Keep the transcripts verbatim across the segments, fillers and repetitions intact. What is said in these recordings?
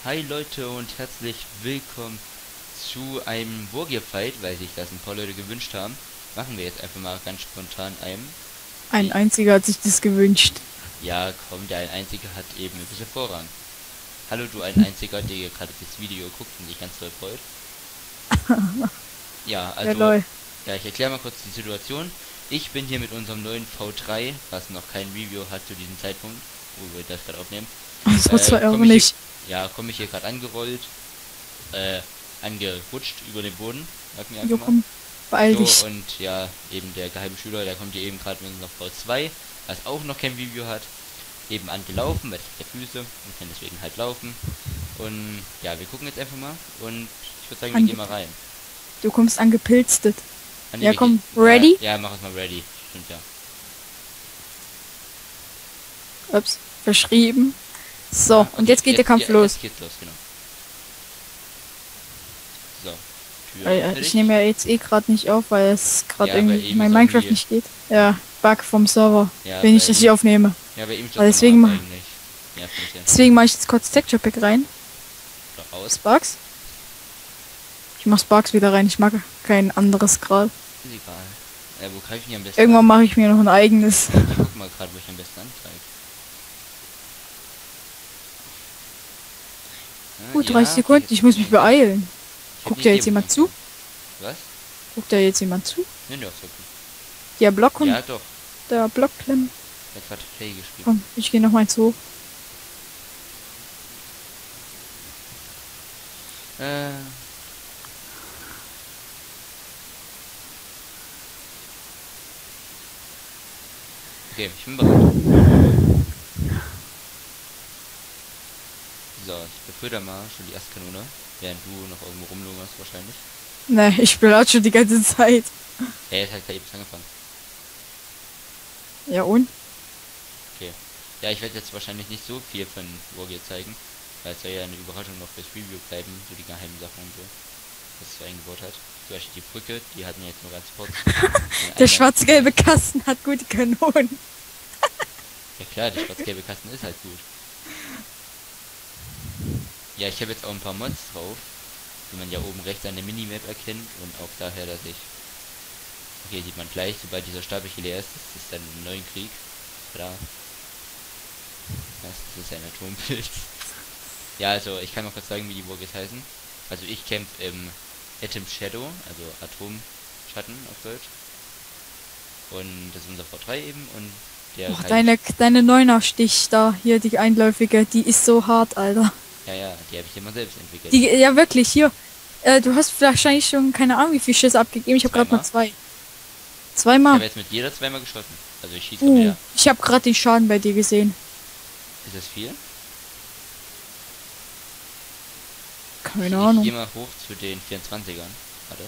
Hi Leute und herzlich willkommen zu einem Wargear Fight, weil sich das ein paar Leute gewünscht haben. Machen wir jetzt einfach mal ganz spontan einen. Ein einziger hat sich das gewünscht. Ja, komm, der ein einziger hat eben ein bisschen Vorrang. Hallo du ein einziger, der gerade das Video guckt und sich ganz toll freut. Ja, also, Ja, lol. ja, ich erkläre mal kurz die Situation. Ich bin hier mit unserem neuen V drei, was noch kein Review hat zu diesem Zeitpunkt, wo wir das gerade aufnehmen. Das hat zwar Äh, auch komm ich nicht. Hier, ja, komme ich hier gerade angerollt, äh, angerutscht über den Boden, sag mir Jo, einfach mal. komm, beeil dich. So, und ja, eben der geheime Schüler, der kommt hier eben gerade mit unserem V zwei, was auch noch kein Review hat, eben angelaufen, weil ich der Füße und kann deswegen halt laufen. Und ja, wir gucken jetzt einfach mal und ich würde sagen, wir Ange gehen mal rein. Du kommst angepilztet. Ah, nee, Ja, wir komm, gehen- ready? Ja, ja, mach es mal ready. Stimmt ja. Ups, verschrieben. So, Ja, und okay, jetzt geht der Kampf ja, los. Jetzt geht's los, genau. So, Tür Weil, äh, fertig. ich nehme ja jetzt eh gerade nicht auf, weil es gerade Ja, aber irgendwie eben mein ist Minecraft irgendwie- nicht geht. Ja, Bug vom Server, Ja, wenn ich bei das ihm- nicht aufnehme. Ja, bei ihm ist Aber das deswegen normal mach- eigentlich. Ja, finde ich ja. Deswegen mache ich jetzt kurz Texture Pack rein. Doch aus. Sparks? Ich mach Sparks wieder rein, ich mag kein anderes gerade. Ist egal. Ja, wo greife ich denn am besten Irgendwann an? mache ich mir noch ein eigenes. Ich guck mal gerade, wo ich am besten angreife. Ja, Gut, ja, dreißig okay, Sekunden, jetzt- ich muss mich beeilen. Ich hab Guckt eine ja Idee, jetzt wo jemand ich zu? angreife. Was? Guckt da jetzt jemand zu? Nee, nee, ist okay. Der Block und Ja, doch. der Blockklemm. Der hat gerade Hey geschrieben. Komm, ich gehe nochmal zu. Äh. Okay, ich bin bereit. So, ich beföder mal schon die erste Kanone, während du noch irgendwo rumlungerst wahrscheinlich. Ne, ich spiele halt schon die ganze Zeit. Ja, jetzt hat gerade eben angefangen. Ja und? Okay. Ja, ich werde jetzt wahrscheinlich nicht so viel von Wargear zeigen, weil es soll ja eine Überraschung noch fürs Review bleiben, so die geheimen Sachen und so, was es so eingebaut hat. Zum Beispiel die Brücke, die hatten wir jetzt nur ganz kurz. Der schwarz-gelbe Kasten hat gute Kanonen. Ja klar, der schwarz-gelbe Kasten ist halt gut. Ja, ich habe jetzt auch ein paar Mods drauf, wie man ja oben rechts an der Minimap erkennt und auch daher, dass ich... Okay, sieht man gleich, sobald dieser Stapel hier leer ist, das ist dann ein neuer Krieg. Da. Das, das ist ein Atompilz. Ja, also ich kann noch kurz sagen, wie die Wargears heißen. Also ich kämpfe im Atom Shadow, also Atomschatten auf Deutsch. Und das ist unser V drei eben und der... Och, halt- deine, deine Neuner-Stich da, hier die einläufige, die ist so hart, Alter. Ja, ja, die habe ich immer selbst entwickelt. Die, ja wirklich, hier. Äh, du hast wahrscheinlich schon, keine Ahnung, wie viel Schiss abgegeben. Ich habe gerade mal zwei. Ich Zweimal. habe jetzt mit jeder zweimal geschossen. Also ich schieße Uh, mehr. ich habe gerade den Schaden bei dir gesehen. Ist das viel? Keine Ich Ahnung. gehe mal hoch zu den vierundzwanzigern. Warte.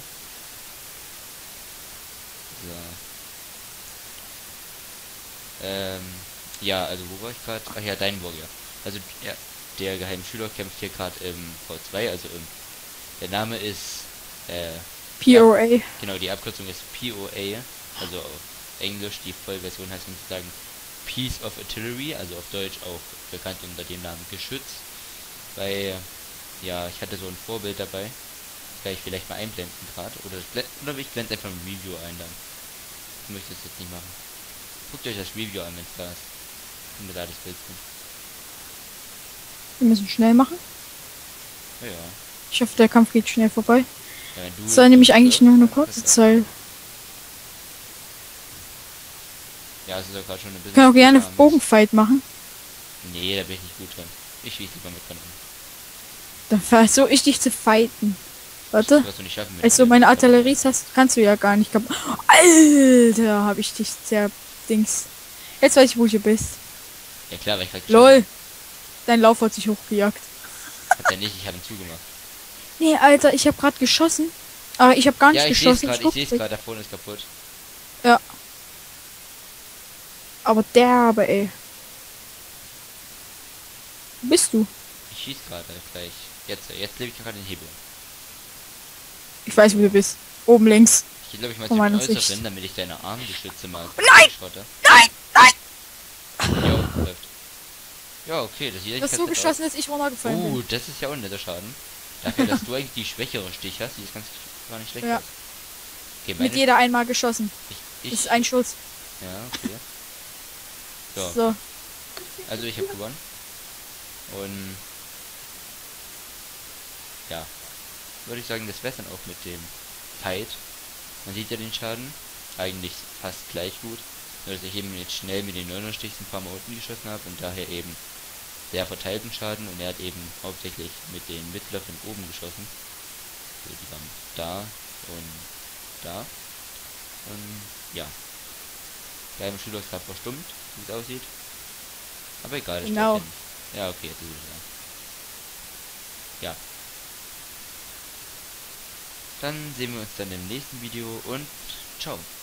So. Ähm, ja, also wo war ich gerade? Ach ja, dein Warrior. Also ja, der geheime Schüler kämpft hier gerade im V zwei, also im... Der Name ist... Äh, P O A. genau, die Abkürzung ist P O A. Also auf Englisch, die Vollversion heißt sozusagen Piece of Artillery, also auf Deutsch auch bekannt unter dem Namen Geschütz. Weil, ja, ich hatte so ein Vorbild dabei. Das kann ich vielleicht mal einblenden gerade. Oder, das blend- oder ich blende einfach ein Review ein dann. Ich möchte das jetzt nicht machen. Guckt euch das Review an, wenn es da ist. Und mir da das Bild sind. Wir müssen schnell machen. Ja, ja. Ich hoffe, der Kampf geht schnell vorbei. Ja, wenn du Es soll nämlich eigentlich stirbst, nur eine dann kurze passt das. Zeit. Ja, es ist ja gerade schon ein bisschen... Ich kann auch gerne später, Bogenfight machen. Nee, da bin ich nicht gut drin. Ich schieße lieber mit Kanonen. Dann versuche ich dich zu fighten. Warte. Das wirst du nicht schaffen mit Also mir. meine Artillerie hast, kannst du ja gar nicht. kap- Alter, habe ich dich sehr Dings. Jetzt weiß ich, wo du bist. Ja klar, weil ich gerade Lol. Dein Lauf hat sich hochgejagt. Hat er nicht, ich habe ihn zugemacht. Nee, Alter, ich habe gerade geschossen. Aber ich habe gar nicht Ja, ich sehe es geschossen. gerade, ich sehe es guck- gerade, da vorne ist kaputt. Aber derbe, ey. Wo bist du? Ich schieß gerade gleich. Jetzt, jetzt lebe ich gerade den Hebel. Ich weiß, wo du bist. Oben links. Ich glaube, ich mal Von zu den meiner Sicht. äußeren, damit ich deine Armgeschütze mal Nein! schrotte. Nein! Nein! Jo, läuft. Ja, okay, das sieht Du eigentlich hast ganz so nett geschossen, dass ich runtergefallen aus. Oh, bin. das ist ja auch ein netter Schaden. Dafür, dass du eigentlich die schwächere Stich hast, sieht das ganz gar nicht schlecht Ja. aus. Okay, Mit meine... jeder einmal geschossen. Ich, Das ist ich, ein Schuss. ja, okay. So, So. also ich habe gewonnen. Und ja, würde ich sagen, das wäre dann auch mit dem Fight. Man sieht ja den Schaden. Eigentlich fast gleich gut. Nur dass ich eben jetzt schnell mit den neuner Stichs ein paar Mal unten geschossen habe und daher eben sehr verteilten Schaden, und er hat eben hauptsächlich mit den mittleren oben geschossen. So, die waren da und da. Und ja. Gleich im Schulhaus gerade verstummt, wie es aussieht. Aber egal, das Genau. stört ja nicht. Ja, okay, jetzt ist es wieder da. Ja. Dann sehen wir uns dann im nächsten Video und ciao.